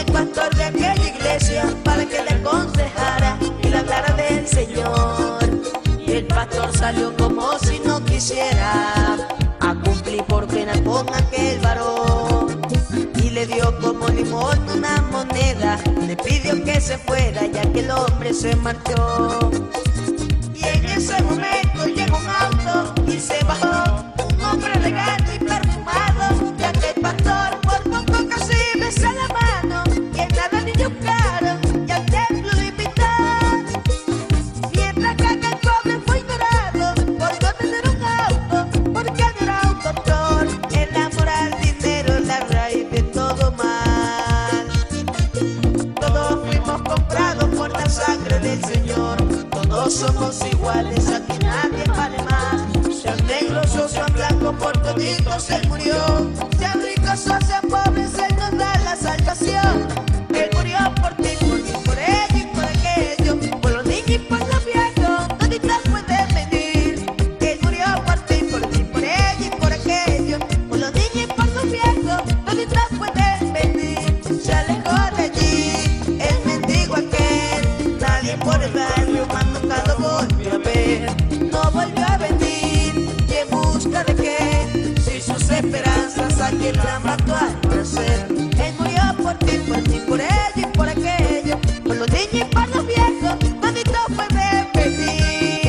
el pastor de aquella iglesia para que le aconsejara y le hablara del Señor. Y el pastor salió como si no quisiera a cumplir por pena con aquel varón. Y le dio como limón una moneda, le pidió que se fuera ya que el hombre se marchó. Y en ese momento llegó un auto y se bajó un hombre elegante y perfumado, ya que el pastor por poco casi besa la mano y en nada ni buscaron y al templo lo invitó. Mientras que aquel pobre fue ignorado por no tener un auto, porque no era un doctor. El amor al dinero es la raíz de todo mal. Todos fuimos comprados por la sangre del Señor. Todos somos iguales, aquí nadie vale más. Sean negros o sean blancos, por toditos Él murió. Sean ricos o sean pobres, Él nos da la salvación. Él murió por ti, por ellos y por aquellos, por los niños y por los viejos, toditos pueden venir. Él murió por ti, por ellos y por aquellos, por los niños y por los viejos, toditos pueden venir. Se alejó de allí el mendigo aquel, nadie por el barrio más nunca lo volvió a ver. No volvió a venir, ¿y en busca de qué? Si sus esperanzas aquí la mató al nacer. Él murió por ti, por ellos y por aquellos, por los niños y por los viejos, toditos pueden venir.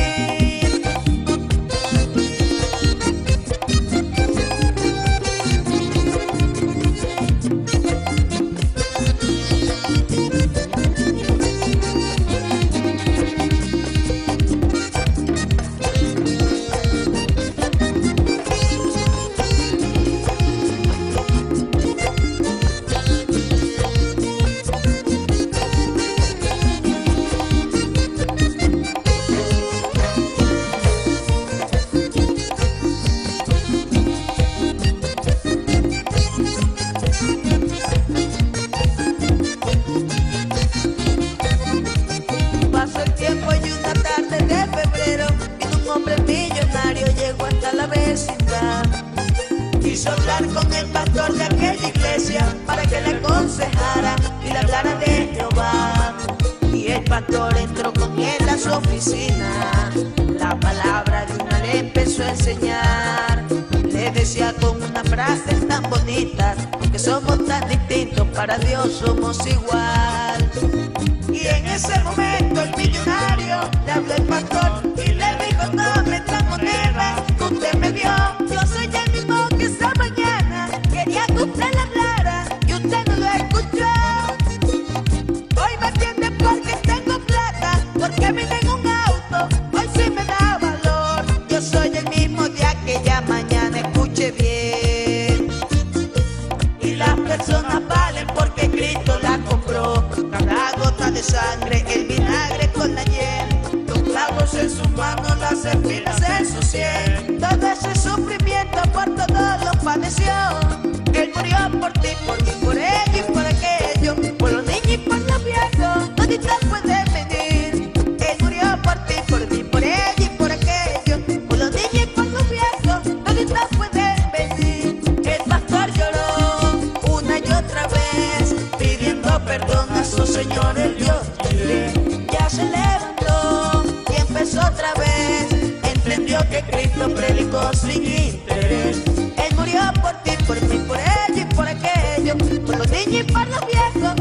Pasó el tiempo y una tarde de febrero vino un hombre millonario, llegó hasta la vecindad. Quiso hablar con el pastor de aquella iglesia para que le aconsejara y le hablara de Jehová. Y el pastor entró con él a su oficina, la palabra de una le empezó a enseñar. Le decía con unas frases tan bonitas, porque somos tan distintos, para Dios somos igual. Y en ese momento el millonario le habló el pastor y le dijo: tome esta moneda que usted me dio, yo soy el mismo que esta mañana quería que usted le hablara y usted no lo escuchó. Hoy me entiende porque tengo plata, porque vive en un auto, hoy sí me da valor. Yo soy el mismo de aquella mañana, escuche bien. Y las personas valen porque Cristo las compró. Cada gota de sangre, el vinagre con la hiel, los clavos en sus manos, las espinas en su sien. Todo ese sufrimiento por todo lo padeció. Él murió por ti, por ellos y por aquellos, por los niños y por los viejos, toditos pueden venir. Él murió por ti, por ellos y por aquellos, por los niños y por los viejos, toditos pueden venir. El pastor lloró una y otra vez, pidiendo perdón a su Señor el Dios. Ya se levantó y empezó otra vez, entendió que Cristo predicó sin interés. Él murió por ti, por mí, por ellos y por aquellos, por los niños y por los viejos,